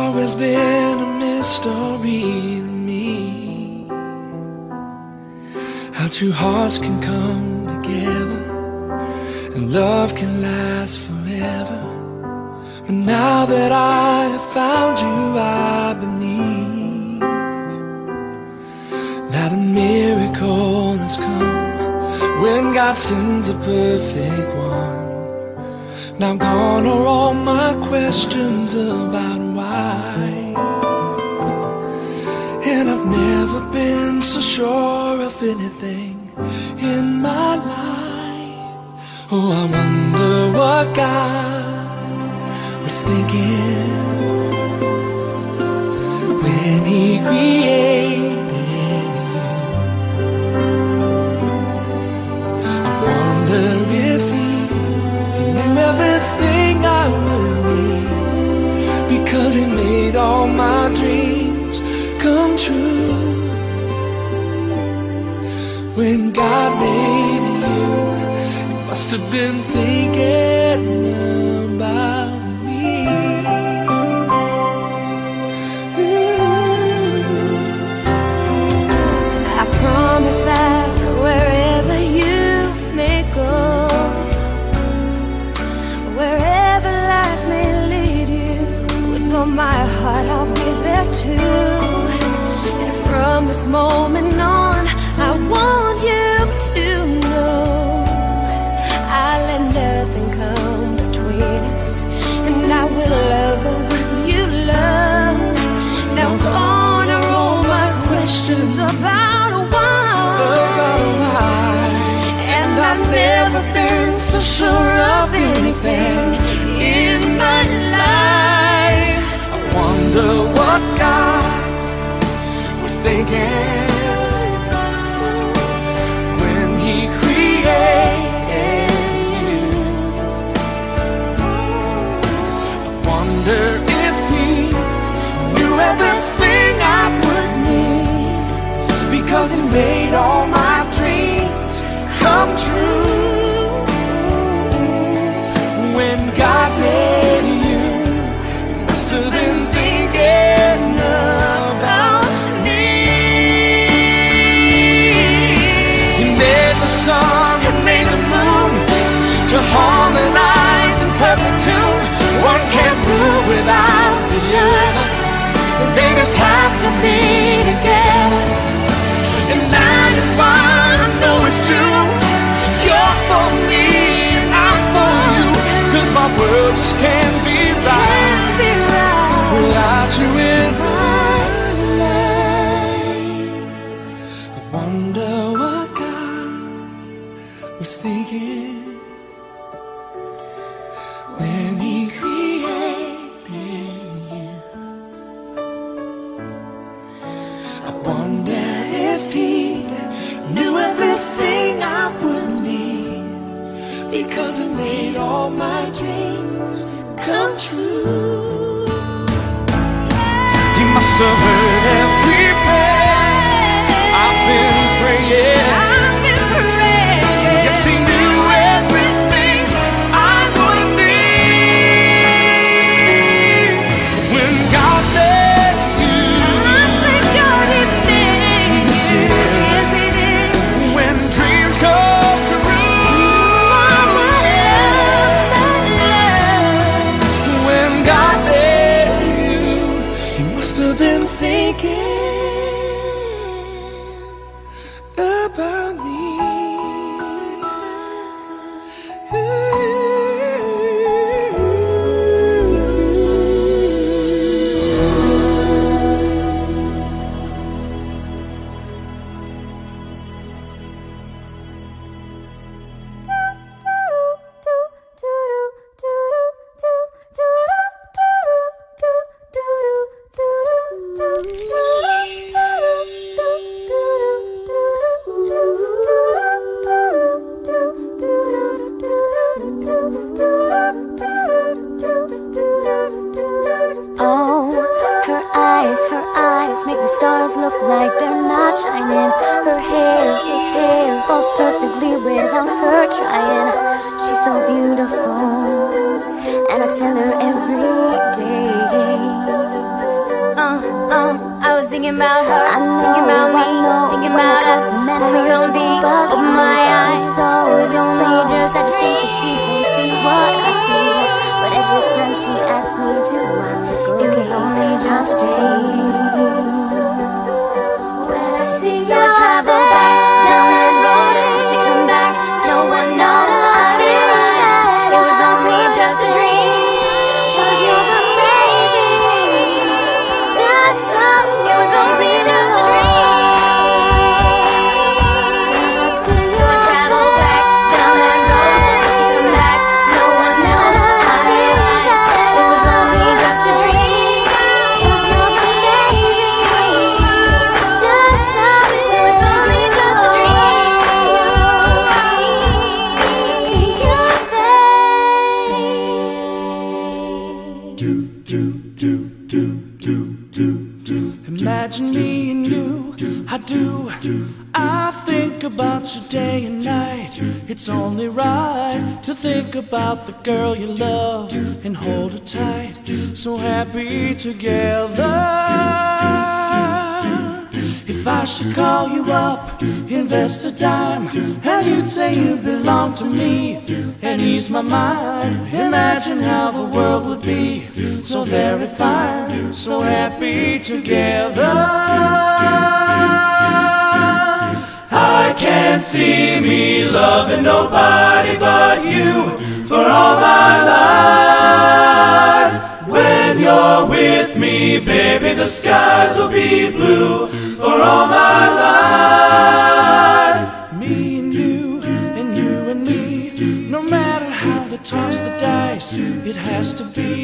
always been a mystery to me, how two hearts can come together and love can last forever. But now that I have found you, I believe that a miracle has come when God sends a perfect one. Now gone are all my questions about why, and I've never been so sure of anything in my life. Oh, I wonder what God was thinking when He created you. I wonder if He knew everything I would need, because He made all my dreams come true. When God made you, He must have been thinking about me. I promise that wherever you may go, wherever life may lead you, with all my heart I'll be there too. And from this moment on, I want you to know I'll let nothing come between us, and I will love the ones you love. Now gone are all my questions about why, and I've never been so sure of anything in my life. I wonder what God was thinking when He created you. I wonder if He knew everything I would need, because He made all my dreams come true. When God made you, He must have been thinking about me. He made the sun, He made the moon to harmonize in perfect tune. One can't move without the other, and they just have to be together. And that is why I know it's true. You're for me and I'm for you, 'cause my world just can't be right without you in my life. I wonder what God was thinking when He created you. I wonder if He knew everything I would need, because He made all my dreams come true. He must have heard every prayer I've been praying. Yes, He knew everything I would need. When God made you, yes, He did. When dreams come true, when God made you, He must have been thinking about me. make the stars look like they're not shining. Her hair falls perfectly without her trying. She's so beautiful, and I tell her every day. thinking about her, thinking about me, thinking about us, what we gonna be. Open my eyes, it was only just a dream. She don't see what I see, but every time she asks me to, it was only just a dream. when I see So I travel back down that road, and when she come back, no one knows. I realize it was only just a dream. 'Cause you're amazing, just love. It was only just a dream. So I travel back down that road, and when she come back, no one knows. I realize it was only just a dream. 'Cause you're amazing, just love. It was only just a dream. See your Imagine me and you, I do. I think about you day and night. It's only right to think about the girl you love and hold her tight. So happy together. If I should call you up, invest a dime, and you'd say you belong to me, and ease my mind. Imagine how the world would be so very fine, so happy together. I can't see me loving nobody but you for all my life. When you're with me, baby, the skies will be blue for all my life. Me and you and you and me, no matter how they toss the dice, it has to be